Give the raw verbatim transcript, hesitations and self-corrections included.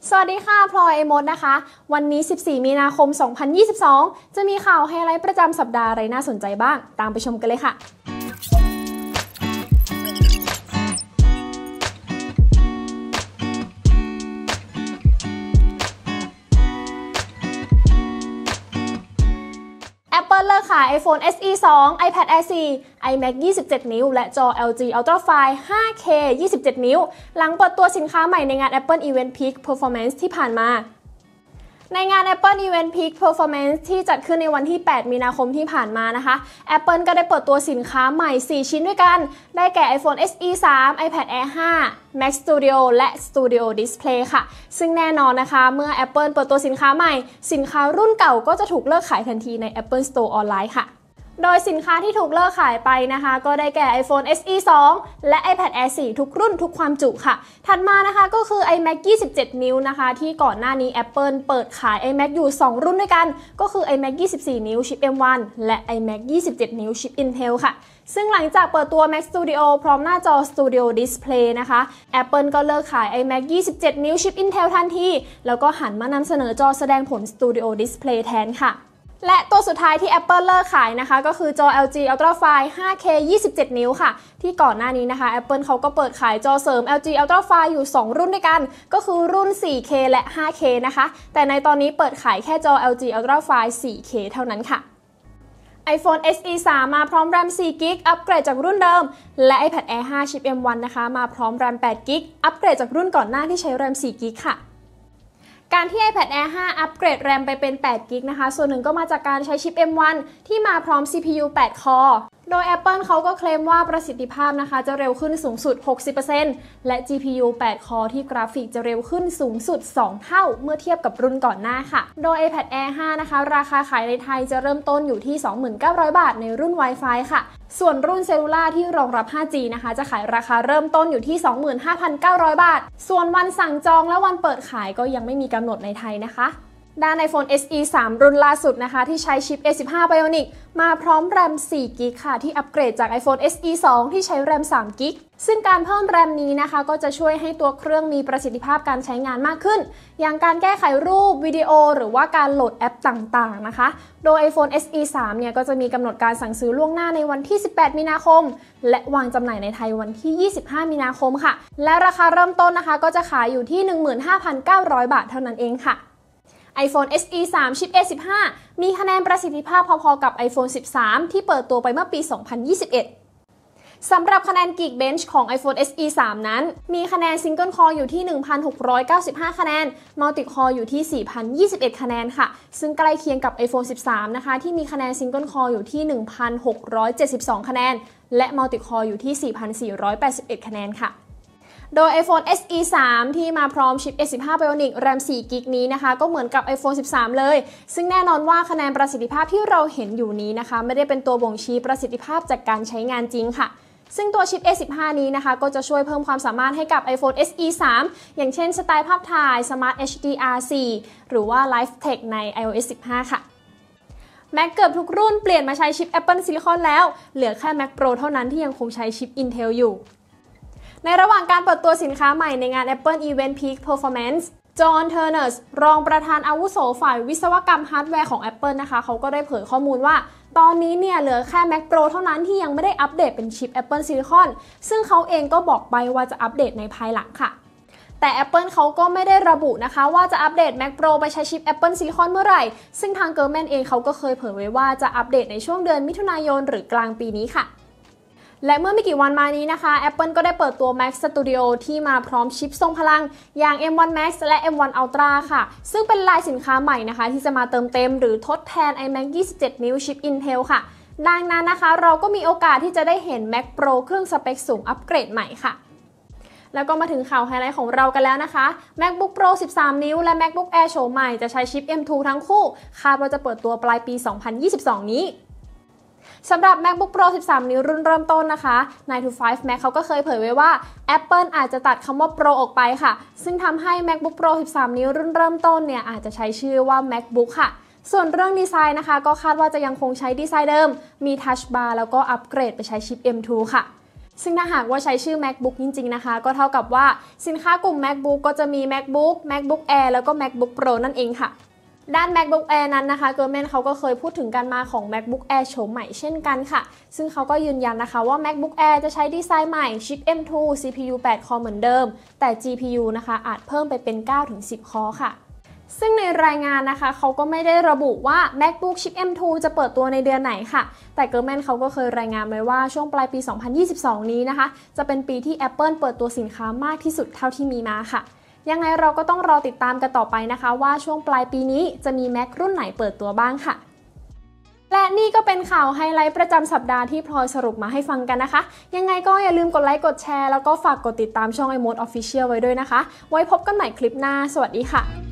สวัสดีค่ะพลอยเอมดนะคะวันนี้สิบสี่มีนาคมสองพันยี่สิบสองจะมีข่าวไฮไลท์ประจำสัปดาห์อะไรน่าสนใจบ้างตามไปชมกันเลยค่ะApple เลิกขาย iPhone เอส อี สอง iPad Air โฟร์ iMac ยี่สิบเจ็ด นิ้วและจอ แอล จี Ultrafine ไฟว์ เค ยี่สิบเจ็ด นิ้วหลังเปิดตัวสินค้าใหม่ในงาน Apple Event Peak Performance ที่ผ่านมาในงาน Apple Event Peak Performance ที่จัดขึ้นในวันที่แปดมีนาคมที่ผ่านมานะคะ Apple ก็ได้เปิดตัวสินค้าใหม่สี่ชิ้นด้วยกันได้แก่ iPhone เอส อี ทรี iPad Air ไฟว์ Mac Studio และ Studio Display ค่ะซึ่งแน่นอนนะคะเมื่อ Apple เปิดตัวสินค้าใหม่สินค้ารุ่นเก่าก็จะถูกเลิกขายทันทีใน Apple Store ออนไลน์ค่ะโดยสินค้าที่ถูกเลิกขายไปนะคะก็ได้แก่ iPhone เอส อี ทู และ iPad Air โฟร์ ทุกรุ่นทุกความจุค่ะถัดมานะคะก็คือ iMac ยี่สิบเจ็ด นิ้วนะคะที่ก่อนหน้านี้ Apple เปิดขาย iMac อยู่สองรุ่นด้วยกันก็คือ iMac ยี่สิบสี่ นิ้วชิป เอ็ม วัน และ iMac ยี่สิบเจ็ด นิ้วชิป Intel ค่ะซึ่งหลังจากเปิดตัว Mac Studio พร้อมหน้าจอ Studio Display นะคะ Apple ก็เลิกขาย iMac ยี่สิบเจ็ด นิ้วชิป Intel ทันทีแล้วก็หันมานำเสนอจอแสดงผล Studio Display แทนค่ะและตัวสุดท้ายที่ Apple เลิกขายนะคะก็คือจอ แอล จี Ultrafine ไฟว์ เค ยี่สิบเจ็ด นิ้วค่ะที่ก่อนหน้านี้นะคะ Apple เขาก็เปิดขายจอเสริม แอล จี Ultrafine อยู่สองรุ่นด้วยกันก็คือรุ่น โฟร์ เค และ ไฟว์ เค นะคะแต่ในตอนนี้เปิดขายแค่จอ แอล จี Ultrafine โฟร์ เค เท่านั้นค่ะ iPhone เอส อี ทรี มาพร้อม แรม โฟร์ กิกะไบต์ อัปเกรดจากรุ่นเดิมและ iPad Air ไฟว์ ชิป เอ็ม วัน นะคะมาพร้อม แรม แปด กิกะไบต์ อัปเกรดจากรุ่นก่อนหน้าที่ใช้แรม โฟร์ กิกะไบต์ ค่ะการที่ iPad Air ไฟว์ อัปเกรดแรมไปเป็น แปด กิกะไบต์ นะคะส่วนหนึ่งก็มาจากการใช้ชิป เอ็ม วัน ที่มาพร้อม ซี พี ยู แปด คอร์โดย Apple เขาก็เคลมว่าประสิทธิภาพนะคะจะเร็วขึ้นสูงสุด หกสิบเปอร์เซ็นต์ และ จี พี ยู แปด คอร์ที่กราฟิกจะเร็วขึ้นสูงสุดสองเท่าเมื่อเทียบกับรุ่นก่อนหน้าค่ะโดย iPad Air ไฟว์ นะคะราคาขายในไทยจะเริ่มต้นอยู่ที่ สองพันเก้าร้อย บาทในรุ่น Wi-Fi ค่ะส่วนรุ่นเซลลูล่าที่รองรับ ไฟว์ จี นะคะจะขายราคาเริ่มต้นอยู่ที่ สองหมื่นห้าพันเก้าร้อย บาทส่วนวันสั่งจองและวันเปิดขายก็ยังไม่มีกำหนดในไทยนะคะด้าน iPhone เอส อี ทรี รุ่นล่าสุดนะคะที่ใช้ชิป เอ สิบห้า Bionic มาพร้อมแรม โฟร์ กิกะไบต์ ค่ะที่อัปเกรดจาก iPhone เอส อี ทู ที่ใช้แรม สาม กิกะไบต์ ซึ่งการเพิ่มแรมนี้นะคะก็จะช่วยให้ตัวเครื่องมีประสิทธิภาพการใช้งานมากขึ้นอย่างการแก้ไขรูปวิดีโอหรือว่าการโหลดแอปต่างๆนะคะโดย iPhone เอส อี ทรี เนี่ยก็จะมีกำหนดการสั่งซื้อล่วงหน้าในวันที่สิบแปดมีนาคมและวางจำหน่ายในไทยวันที่ยี่สิบห้ามีนาคมค่ะและราคาเริ่มต้นนะคะก็จะขายอยู่ที่ หนึ่งหมื่นห้าพันเก้าร้อย บาทเท่านั้นเองค่ะiPhone เอส อี ทรี ชิป เอ สิบห้า มีคะแนนประสิทธิภาพพอๆกับ iPhone สิบสาม ที่เปิดตัวไปเมื่อปี สองพันยี่สิบเอ็ด สำหรับคะแนน Geekbench ของ iPhone เอส อี ทรี นั้นมีคะแนน Single Core อยู่ที่ หนึ่งพันหกร้อยเก้าสิบห้า คะแนน Multi Core อยู่ที่ สี่พันยี่สิบเอ็ด คะแนนค่ะซึ่งใกล้เคียงกับ iPhone สิบสาม นะคะที่มีคะแนน Single Core อยู่ที่ หนึ่งพันหกร้อยเจ็ดสิบสอง คะแนนและ Multi Core อยู่ที่ สี่พันสี่ร้อยแปดสิบเอ็ด คะแนนค่ะโดย iPhone เอส อี ทรี ที่มาพร้อมชิป เอ สิบห้า Bionic แรม โฟร์ กิกะไบต์ นี้นะคะก็เหมือนกับ iPhone สิบสาม เลยซึ่งแน่นอนว่าคะแนนประสิทธิภาพที่เราเห็นอยู่นี้นะคะไม่ได้เป็นตัวบ่งชี้ประสิทธิภาพจากการใช้งานจริงค่ะซึ่งตัวชิป เอ สิบห้า นี้นะคะก็จะช่วยเพิ่มความสามารถให้กับ iPhone เอส อี ทรี อย่างเช่นสไตล์ภาพถ่าย Smart เอช ดี อาร์ โฟร์ หรือว่า Live Text ใน iOS สิบห้า ค่ะMac เกือบทุกรุ่นเปลี่ยนมาใช้ชิป Apple Silicon แล้วเหลือแค่ Mac Pro เท่านั้นที่ยังคงใช้ชิป Intel อยู่ในระหว่างการเปิดตัวสินค้าใหม่ในงาน Apple Event Peak Performance จอห์น เทอร์เนอร์สรองประธานอาวุโสฝ่ายวิศวกรรมฮาร์ดแวร์ของ Apple นะคะเขาก็ได้เผยข้อมูลว่าตอนนี้เนี่ยเหลือแค่ Mac Pro เท่านั้นที่ยังไม่ได้อัปเดตเป็นชิป Apple Silicon ซึ่งเขาเองก็บอกไปว่าจะอัปเดตในภายหลังค่ะแต่ Apple เขาก็ไม่ได้ระบุนะคะว่าจะอัปเดต Mac Pro ไปใช้ชิป Apple Silicon เมื่อไหร่ซึ่งทางเกอร์แมนเองเขาก็เคยเผยไว้ว่าจะอัปเดตในช่วงเดือนมิถุนายนหรือกลางปีนี้ค่ะและเมื่อไม่กี่วันมานี้นะคะ Apple ก็ได้เปิดตัว Mac Studio ที่มาพร้อมชิปทรงพลังอย่าง เอ็ม วัน Max และ เอ็ม วัน Ultra ค่ะซึ่งเป็นลายสินค้าใหม่นะคะที่จะมาเติมเต็มหรือทดแทน iMac ยี่สิบเจ็ด นิ้วชิป Intel ค่ะดังนั้นนะคะเราก็มีโอกาสที่จะได้เห็น Mac Pro เครื่องสเปคสูงอัปเกรดใหม่ค่ะแล้วก็มาถึงข่าวไฮไลท์ของเรากันแล้วนะคะ MacBook Pro สิบสาม นิ้วและ MacBook Air โฉมใหม่จะใช้ชิป เอ็ม ทู ทั้งคู่คาดว่าจะเปิดตัวปลายปี สองพันยี่สิบสอง นี้สำหรับ MacBook Pro สิบสาม นิ้วรุ่นเริ่มต้นนะคะ ไนน์ ทู ไฟว์ Mac เขาก็เคยเผยไว้ว่า Apple อาจจะตัดคำว่า Pro ออกไปค่ะซึ่งทำให้ MacBook Pro สิบสาม นิ้วรุ่นเริ่มต้นเนี่ยอาจจะใช้ชื่อว่า MacBook ค่ะส่วนเรื่องดีไซน์นะคะก็คาดว่าจะยังคงใช้ดีไซน์เดิมมี Touch Bar แล้วก็อัปเกรดไปใช้ชิป เอ็ม ทู ค่ะซึ่งถ้าหากว่าใช้ชื่อ MacBook จริงๆนะคะก็เท่ากับว่าสินค้ากลุ่ม MacBook ก็จะมี MacBook MacBook Air แล้วก็ MacBook Pro นั่นเองค่ะด้าน MacBook Air นั้นนะคะเกอร์เมนเขาก็เคยพูดถึงการมาของ MacBook Air โฉมใหม่เช่นกันค่ะซึ่งเขาก็ยืนยันนะคะว่า MacBook Air จะใช้ดีไซน์ใหม่ชิป เอ็ม ทู ซี พี ยู แปด คอร์เหมือนเดิมแต่ จี พี ยู นะคะอาจเพิ่มไปเป็น เก้าถึงสิบ คอร์ค่ะซึ่งในรายงานนะคะเขาก็ไม่ได้ระบุว่า MacBook ชิป เอ็ม ทู จะเปิดตัวในเดือนไหนค่ะแต่เกอร์แมนเขาก็เคยรายงานไว้ว่าช่วงปลายปี สองพันยี่สิบสอง นี้นะคะจะเป็นปีที่ Apple เปิดตัวสินค้ามากที่สุดเท่าที่มีมาค่ะยังไงเราก็ต้องรอติดตามกันต่อไปนะคะว่าช่วงปลายปีนี้จะมี Mac รุ่นไหนเปิดตัวบ้างค่ะและนี่ก็เป็นข่าวไฮไลท์ประจำสัปดาห์ที่พลอยสรุปมาให้ฟังกันนะคะยังไงก็อย่าลืมกดไลค์กดแชร์แล้วก็ฝากกดติดตามช่อง iMode Official ไว้ด้วยนะคะไว้พบกันใหม่คลิปหน้าสวัสดีค่ะ